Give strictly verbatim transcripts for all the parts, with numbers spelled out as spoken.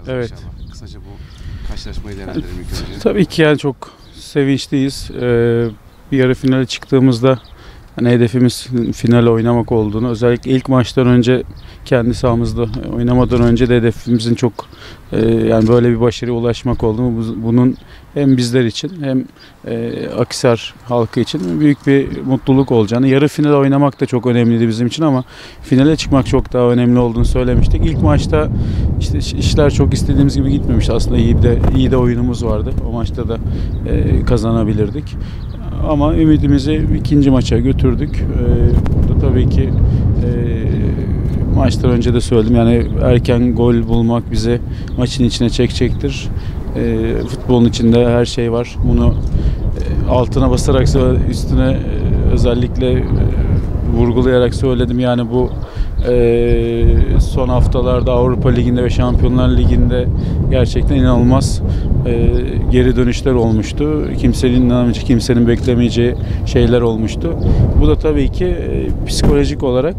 Evet. inşallah. Kısaca bu karşılaşmayı değerlendirelim ilk önce. Tabii ki yani çok sevinçliyiz. Ee, bir yarı finale çıktığımızda hani hedefimiz finale oynamak olduğunu, özellikle ilk maçtan önce kendi sahamızda oynamadan önce de hedefimizin çok e, yani böyle bir başarıya ulaşmak olduğunu, bunun hem bizler için hem e, Akhisar halkı için büyük bir mutluluk olacağını, yarı finale oynamak da çok önemliydi bizim için ama finale çıkmak çok daha önemli olduğunu söylemiştik. İlk maçta işte işler çok istediğimiz gibi gitmemişti. Aslında iyi de iyi de oyunumuz vardı. O maçta da e, kazanabilirdik. Ama ümidimizi ikinci maça götürdük. Ee, burada tabii ki e, maçtan önce de söyledim, yani erken gol bulmak bizi maçın içine çekecektir. E, futbolun içinde her şey var. Bunu e, altına basarak üstüne e, özellikle e, vurgulayarak söyledim. Yani bu e, son haftalarda Avrupa Ligi'nde ve Şampiyonlar Ligi'nde gerçekten inanılmaz e, geri dönüşler olmuştu. Kimsenin inanamayacağı, kimsenin beklemeyeceği şeyler olmuştu. Bu da tabii ki e, psikolojik olarak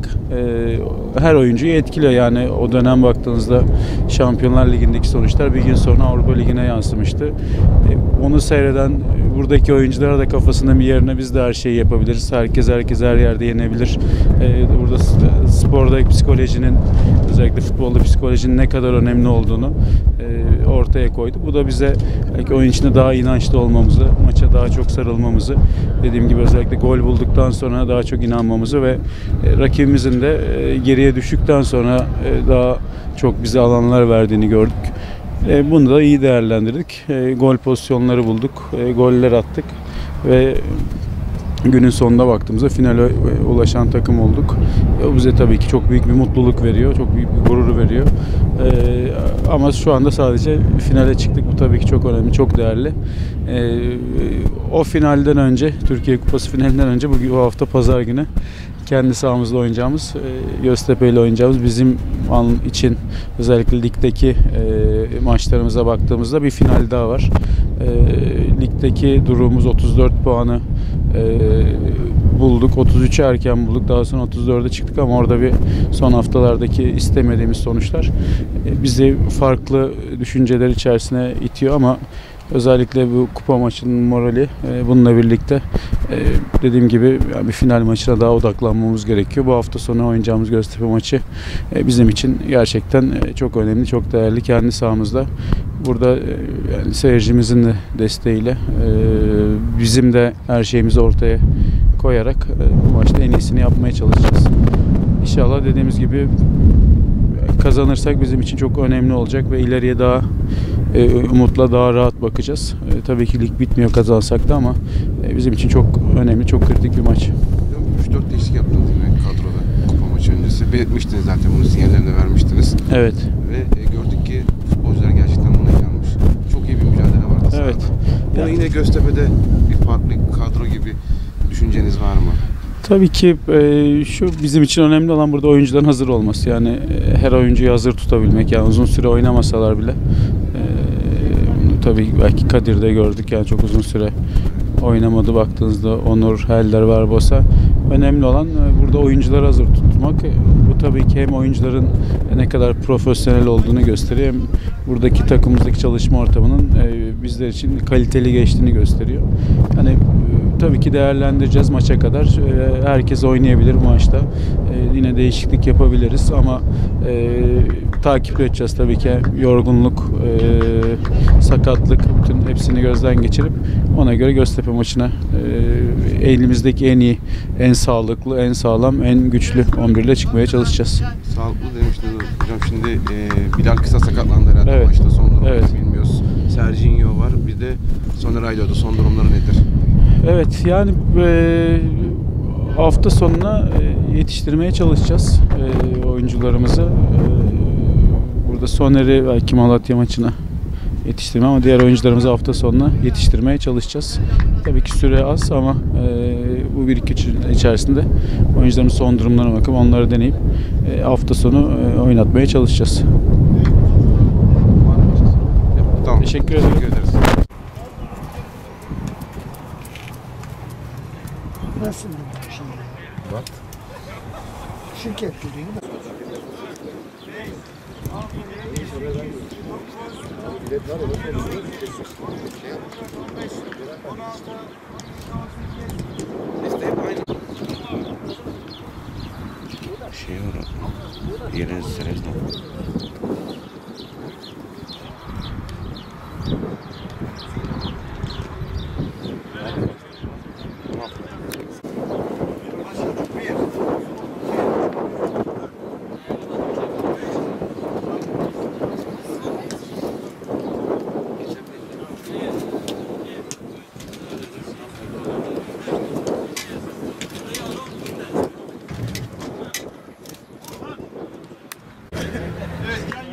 e, her oyuncuyu etkiliyor. Yani o dönem baktığınızda Şampiyonlar Ligi'ndeki sonuçlar bir gün sonra Avrupa Ligi'ne yansımıştı. E, onu seyreden buradaki oyunculara da kafasında bir yerine biz de her şeyi yapabiliriz. Herkes herkes her yerde yenebilir. E, burada sporda psikolojinin, özellikle futbolda psikolojinin ne kadar önemli olduğunu e, ortaya koydu. Bu da bize belki oyun içinde daha inançlı olmamızı, maça daha çok sarılmamızı, dediğim gibi özellikle gol bulduktan sonra daha çok inanmamızı ve e, rakibimizin de e, geriye düştükten sonra e, daha çok bize alanlar verdiğini gördük. E, bunu da iyi değerlendirdik. E, gol pozisyonları bulduk, e, goller attık ve günün sonunda baktığımızda finale ulaşan takım olduk. O bize tabii ki çok büyük bir mutluluk veriyor, çok büyük bir gurur veriyor. Ee, ama şu anda sadece finale çıktık. Bu tabii ki çok önemli, çok değerli. Ee, o finalden önce, Türkiye Kupası finalinden önce bugün, bu hafta Pazar günü kendi sahamızda oynayacağımız, e, Göztepe ile oynayacağımız, bizim an için özellikle ligdeki e, maçlarımıza baktığımızda bir final daha var. E, ligdeki durumumuz otuz dört puanı e, bulduk. otuz üçü erken bulduk. Daha sonra otuz dörde çıktık ama orada bir son haftalardaki istemediğimiz sonuçlar e, bizi farklı düşünceler içerisine itiyor ama özellikle bu kupa maçının morali e, bununla birlikte e, dediğim gibi yani bir final maçına daha odaklanmamız gerekiyor. Bu hafta sonu oynayacağımız Göztepe maçı e, bizim için gerçekten e, çok önemli, çok değerli. Kendi sahamızda burada e, yani seyircimizin de desteğiyle e, bizim de her şeyimizi ortaya koyarak e, bu maçta en iyisini yapmaya çalışacağız. İnşallah dediğimiz gibi kazanırsak bizim için çok önemli olacak ve ileriye daha e, umutla daha rahat bakacağız. E, tabii ki lig bitmiyor kazansak da ama e, bizim için çok önemli, çok kritik bir maç. üç dört değişiklik yaptınız yine kadroda kupa maçı öncesi. Belirtmiştiniz zaten, bunu sinyallerini vermiştiniz. Evet. Ve e, gördük ki futbolcular gerçekten buna inanmış. Çok iyi bir mücadele vardı sahada. Evet. Bunu yani yine Göztepe'de bir farklı kadro gibi düşünceniz var mı? Tabii ki e, şu bizim için önemli olan burada oyuncuların hazır olması. Yani e, her oyuncuyu hazır tutabilmek. Yani uzun süre oynamasalar bile e, bunu tabii belki Kadir'de gördük. Yani çok uzun süre oynamadı baktığınızda. Onur, Helder, Barbosa. Önemli olan e, burada oyuncuları hazır tutmak. E, bu tabii ki hem oyuncuların ne kadar profesyonel olduğunu gösteriyor, hem buradaki takımımızdaki çalışma ortamının e, bizler için kaliteli geçtiğini gösteriyor. Yani tabii ki değerlendireceğiz maça kadar. Herkes oynayabilir bu maçta. Yine değişiklik yapabiliriz ama e, takip edeceğiz tabii ki. Yorgunluk, e, sakatlık, bütün hepsini gözden geçirip ona göre Göztepe maçına e, elimizdeki en iyi, en sağlıklı, en sağlam, en güçlü on bir ile çıkmaya çalışacağız. Sağlıklı demiştiniz hocam. Şimdi e, Bilal Kısa sakatlandı herhalde evet. maçta. Son durumları evet. bilmiyoruz. Serginho var. Bir de Soner Aydoğdu. Son durumları nedir? Evet, yani e, hafta sonuna e, yetiştirmeye çalışacağız e, oyuncularımızı. E, burada Soner'i belki Malatya maçına yetiştirme ama diğer oyuncularımızı hafta sonuna yetiştirmeye çalışacağız. Tabii ki süre az ama e, bu bir iki içerisinde oyuncularımız son durumlarına bakıp onları deneyip e, hafta sonu e, oynatmaya çalışacağız. Tamam. Teşekkür ederim. Teşekkür ederiz. Nasıl şimdi? Bak. Şirket dediğin Şey var. Yeriniz serez mi? Evet.